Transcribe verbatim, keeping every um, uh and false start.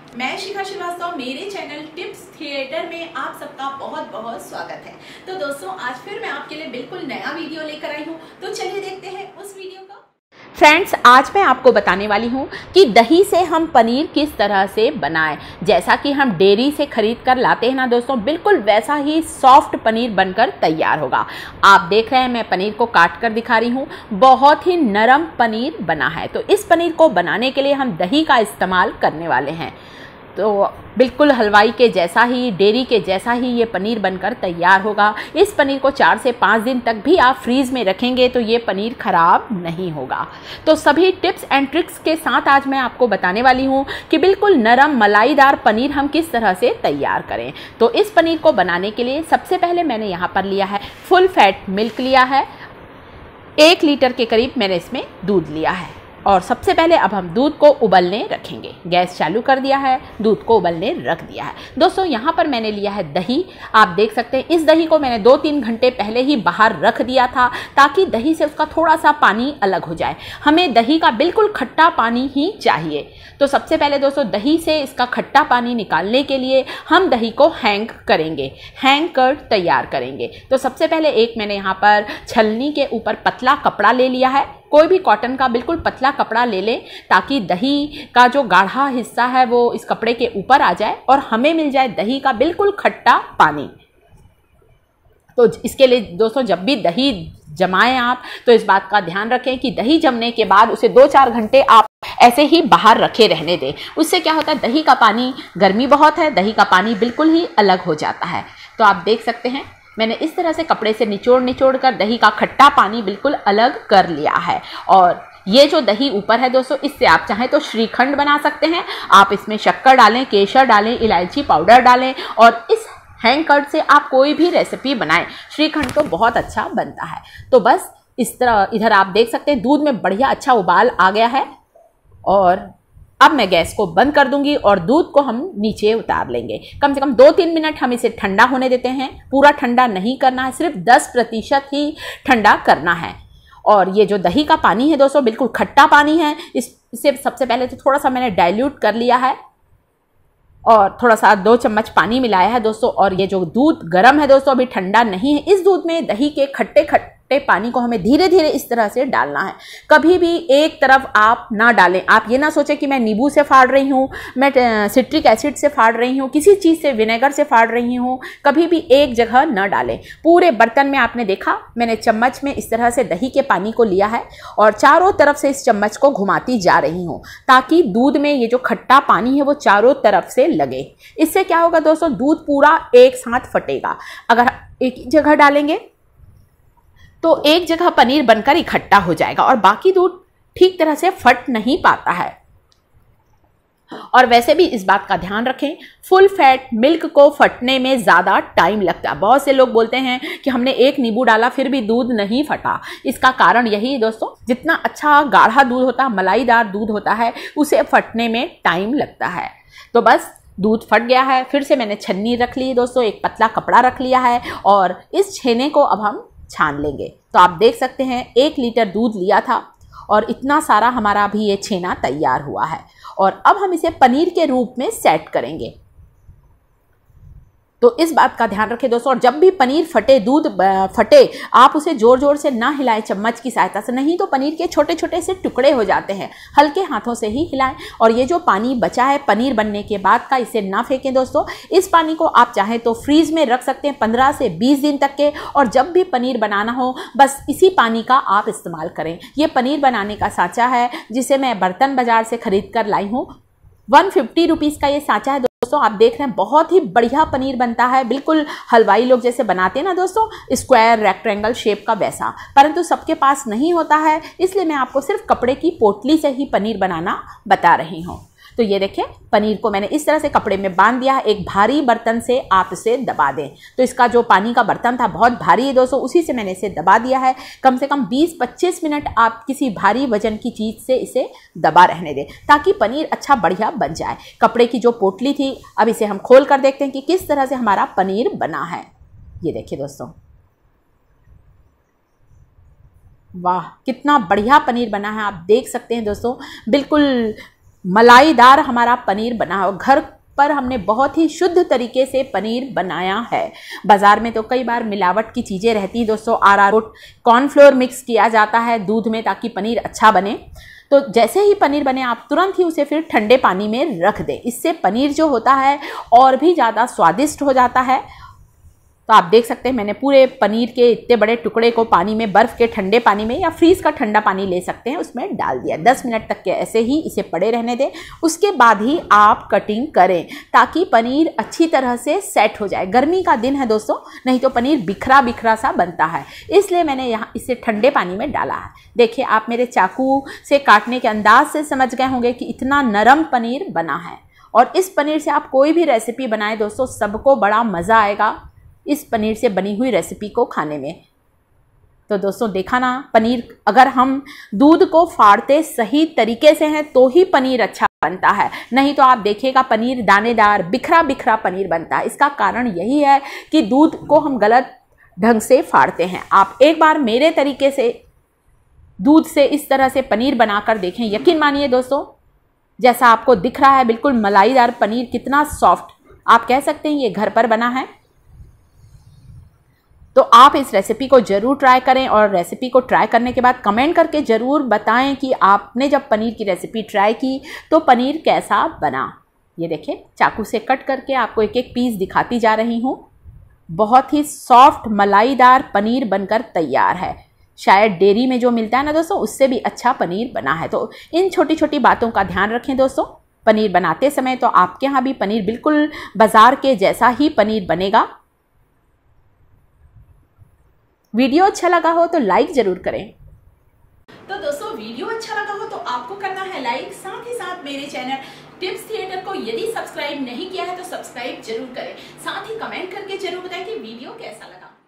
मैं शिखा श्रीवास्तव, मेरे channel tips theatre में आप सबका बहुत बहुत स्वागत है। तो दोस्तों, आज फिर मैं आपके लिए बिल्कुल नया वीडियो लेकर आई हूँ। तो चलिए देखते हैं उस वीडियो को। फ्रेंड्स, आज मैं आपको बताने वाली हूँ कि दही से हम पनीर किस तरह से बनाएं। जैसा कि हम डेयरी से खरीद कर लाते हैं ना दोस्तों, बिल्कुल वैसा ही सॉफ्ट पनीर बनकर तैयार होगा। आप देख रहे हैं, मैं पनीर को काट कर दिखा रही हूँ। बहुत ही नरम पनीर बना है। तो इस पनीर को बनाने के लिए हम दही का इस्तेमाल करने वाले हैं। तो बिल्कुल हलवाई के जैसा ही, डेयरी के जैसा ही ये पनीर बनकर तैयार होगा। इस पनीर को चार से पाँच दिन तक भी आप फ्रीज में रखेंगे तो ये पनीर खराब नहीं होगा। तो सभी टिप्स एंड ट्रिक्स के साथ आज मैं आपको बताने वाली हूँ कि बिल्कुल नरम मलाईदार पनीर हम किस तरह से तैयार करें। तो इस पनीर को बनाने के लिए सबसे पहले मैंने यहाँ पर लिया है फुल फैट मिल्क लिया है। एक लीटर के करीब मैंने इसमें दूध लिया है। और सबसे पहले अब हम दूध को उबलने रखेंगे। गैस चालू कर दिया है, दूध को उबलने रख दिया है। दोस्तों, यहाँ पर मैंने लिया है दही। आप देख सकते हैं, इस दही को मैंने दो तीन घंटे पहले ही बाहर रख दिया था ताकि दही से उसका थोड़ा सा पानी अलग हो जाए। हमें दही का बिल्कुल खट्टा पानी ही चाहिए। तो सबसे पहले दोस्तों, दही से इसका खट्टा पानी निकालने के लिए हम दही को हैंग करेंगे, हैंग कर तैयार करेंगे। तो सबसे पहले एक मैंने यहाँ पर छलनी के ऊपर पतला कपड़ा ले लिया है। कोई भी कॉटन का बिल्कुल पतला कपड़ा ले लें ताकि दही का जो गाढ़ा हिस्सा है वो इस कपड़े के ऊपर आ जाए और हमें मिल जाए दही का बिल्कुल खट्टा पानी। तो इसके लिए दोस्तों, जब भी दही जमाएं आप तो इस बात का ध्यान रखें कि दही जमने के बाद उसे दो चार घंटे आप ऐसे ही बाहर रखे रहने दें। उससे क्या होता है, दही का पानी, गर्मी बहुत है, दही का पानी बिल्कुल ही अलग हो जाता है। तो आप देख सकते हैं, मैंने इस तरह से कपड़े से निचोड़ निचोड़ कर दही का खट्टा पानी बिल्कुल अलग कर लिया है। और ये जो दही ऊपर है दोस्तों, इससे आप चाहें तो श्रीखंड बना सकते हैं। आप इसमें शक्कर डालें, केसर डालें, इलायची पाउडर डालें और इस हैंग कर्ड से आप कोई भी रेसिपी बनाएं। श्रीखंड तो बहुत अच्छा बनता है। तो बस इस तरह इधर आप देख सकते हैं, दूध में बढ़िया अच्छा उबाल आ गया है। और अब मैं गैस को बंद कर दूंगी और दूध को हम नीचे उतार लेंगे। कम से कम दो तीन मिनट हम इसे ठंडा होने देते हैं। पूरा ठंडा नहीं करना है, सिर्फ दस प्रतिशत ही ठंडा करना है। और ये जो दही का पानी है दोस्तों, बिल्कुल खट्टा पानी है। इसे सबसे पहले तो थोड़ा सा मैंने डाइल्यूट कर लिया है और थोड़ा सा दो चम्मच पानी मिलाया है दोस्तों। और ये जो दूध गर्म है दोस्तों, अभी ठंडा नहीं है। इस दूध में दही के खट्टे खट्टे पानी को हमें धीरे धीरे इस तरह से डालना है। कभी भी एक तरफ आप ना डालें। आप ये ना सोचें कि मैं नींबू से फाड़ रही हूँ, मैं सिट्रिक एसिड से फाड़ रही हूँ, किसी चीज़ से, विनेगर से फाड़ रही हूँ। कभी भी एक जगह न डालें। पूरे बर्तन में आपने देखा, मैंने चम्मच में इस तरह से दही के पानी को लिया है और चारों तरफ से इस चम्मच को घुमाती जा रही हूँ ताकि दूध में ये जो खट्टा पानी है वो चारों तरफ से लगे। इससे क्या होगा दोस्तों, दूध पूरा एक साथ फटेगा। अगर एक जगह डालेंगे तो एक जगह पनीर बनकर इकट्ठा हो जाएगा और बाकी दूध ठीक तरह से फट नहीं पाता है। और वैसे भी इस बात का ध्यान रखें, फुल फैट मिल्क को फटने में ज़्यादा टाइम लगता है। बहुत से लोग बोलते हैं कि हमने एक नींबू डाला फिर भी दूध नहीं फटा। इसका कारण यही है दोस्तों, जितना अच्छा गाढ़ा दूध होता है, मलाईदार दूध होता है, उसे फटने में टाइम लगता है। तो बस दूध फट गया है। फिर से मैंने छन्नी रख ली दोस्तों, एक पतला कपड़ा रख लिया है और इस छेने को अब हम छान लेंगे। तो आप देख सकते हैं, एक लीटर दूध लिया था और इतना सारा हमारा अभी ये छेना तैयार हुआ है। और अब हम इसे पनीर के रूप में सेट करेंगे। तो इस बात का ध्यान रखें दोस्तों, और जब भी पनीर फटे, दूध फटे, आप उसे जोर जोर से ना हिलाएं चम्मच की सहायता से, नहीं तो पनीर के छोटे छोटे से टुकड़े हो जाते हैं। हल्के हाथों से ही हिलाएं। और ये जो पानी बचा है पनीर बनने के बाद का, इसे ना फेंकें दोस्तों। इस पानी को आप चाहें तो फ्रीज में रख सकते हैं पंद्रह से बीस दिन तक के। और जब भी पनीर बनाना हो, बस इसी पानी का आप इस्तेमाल करें। ये पनीर बनाने का सांचा है जिसे मैं बर्तन बाजार से खरीद कर लाई हूँ। वन फिफ्टी रुपीज़ का ये सांचा है दोस्तों। आप देख रहे हैं, बहुत ही बढ़िया पनीर बनता है। बिल्कुल हलवाई लोग जैसे बनाते हैं ना दोस्तों, स्क्वायर रेक्टेंगल शेप का, वैसा। परंतु सबके पास नहीं होता है, इसलिए मैं आपको सिर्फ कपड़े की पोटली से ही पनीर बनाना बता रही हूँ। तो ये देखें, पनीर को मैंने इस तरह से कपड़े में बांध दिया है। एक भारी बर्तन से आप इसे दबा दें। तो इसका जो पानी का बर्तन था बहुत भारी है दोस्तों, उसी से मैंने इसे दबा दिया है। कम से कम बीस पच्चीस मिनट आप किसी भारी वजन की चीज़ से इसे दबा रहने दें ताकि पनीर अच्छा बढ़िया बन जाए। कपड़े की जो पोटली थी, अब इसे हम खोल कर देखते हैं कि किस तरह से हमारा पनीर बना है। ये देखिए दोस्तों, वाह कितना बढ़िया पनीर बना है। आप देख सकते हैं दोस्तों, बिल्कुल मलाईदार हमारा पनीर बना हो। घर पर हमने बहुत ही शुद्ध तरीके से पनीर बनाया है। बाजार में तो कई बार मिलावट की चीज़ें रहती हैं दोस्तों, अरारोट कॉर्नफ्लोर मिक्स किया जाता है दूध में ताकि पनीर अच्छा बने। तो जैसे ही पनीर बने आप तुरंत ही उसे फिर ठंडे पानी में रख दें। इससे पनीर जो होता है और भी ज़्यादा स्वादिष्ट हो जाता है। तो आप देख सकते हैं मैंने पूरे पनीर के इतने बड़े टुकड़े को पानी में, बर्फ़ के ठंडे पानी में या फ्रीज़ का ठंडा पानी ले सकते हैं, उसमें डाल दिया। दस मिनट तक के ऐसे ही इसे पड़े रहने दें। उसके बाद ही आप कटिंग करें ताकि पनीर अच्छी तरह से सेट हो जाए। गर्मी का दिन है दोस्तों, नहीं तो पनीर बिखरा बिखरा सा बनता है, इसलिए मैंने यहाँ इसे ठंडे पानी में डाला है। देखिए आप मेरे चाकू से काटने के अंदाज से समझ गए होंगे कि इतना नरम पनीर बना है। और इस पनीर से आप कोई भी रेसिपी बनाएं दोस्तों, सबको बड़ा मज़ा आएगा इस पनीर से बनी हुई रेसिपी को खाने में। तो दोस्तों देखा ना, पनीर अगर हम दूध को फाड़ते सही तरीके से हैं तो ही पनीर अच्छा बनता है, नहीं तो आप देखिएगा पनीर दानेदार बिखरा बिखरा पनीर बनता है। इसका कारण यही है कि दूध को हम गलत ढंग से फाड़ते हैं। आप एक बार मेरे तरीके से दूध से इस तरह से पनीर बनाकर देखें, यकीन मानिए दोस्तों जैसा आपको दिख रहा है बिल्कुल मलाईदार पनीर, कितना सॉफ्ट, आप कह सकते हैं ये घर पर बना है। तो आप इस रेसिपी को ज़रूर ट्राई करें और रेसिपी को ट्राई करने के बाद कमेंट करके ज़रूर बताएं कि आपने जब पनीर की रेसिपी ट्राई की तो पनीर कैसा बना। ये देखिए चाकू से कट करके आपको एक एक पीस दिखाती जा रही हूँ। बहुत ही सॉफ्ट मलाईदार पनीर बनकर तैयार है। शायद डेयरी में जो मिलता है ना दोस्तों, उससे भी अच्छा पनीर बना है। तो इन छोटी छोटी बातों का ध्यान रखें दोस्तों पनीर बनाते समय। तो आपके यहाँ भी पनीर बिल्कुल बाज़ार के जैसा ही पनीर बनेगा। वीडियो अच्छा लगा हो तो लाइक जरूर करें। तो दोस्तों वीडियो अच्छा लगा हो तो आपको करना है लाइक, साथ ही साथ मेरे चैनल टिप्स थिएटर को यदि सब्सक्राइब नहीं किया है तो सब्सक्राइब जरूर करें। साथ ही कमेंट करके जरूर बताएं कि वीडियो कैसा लगा।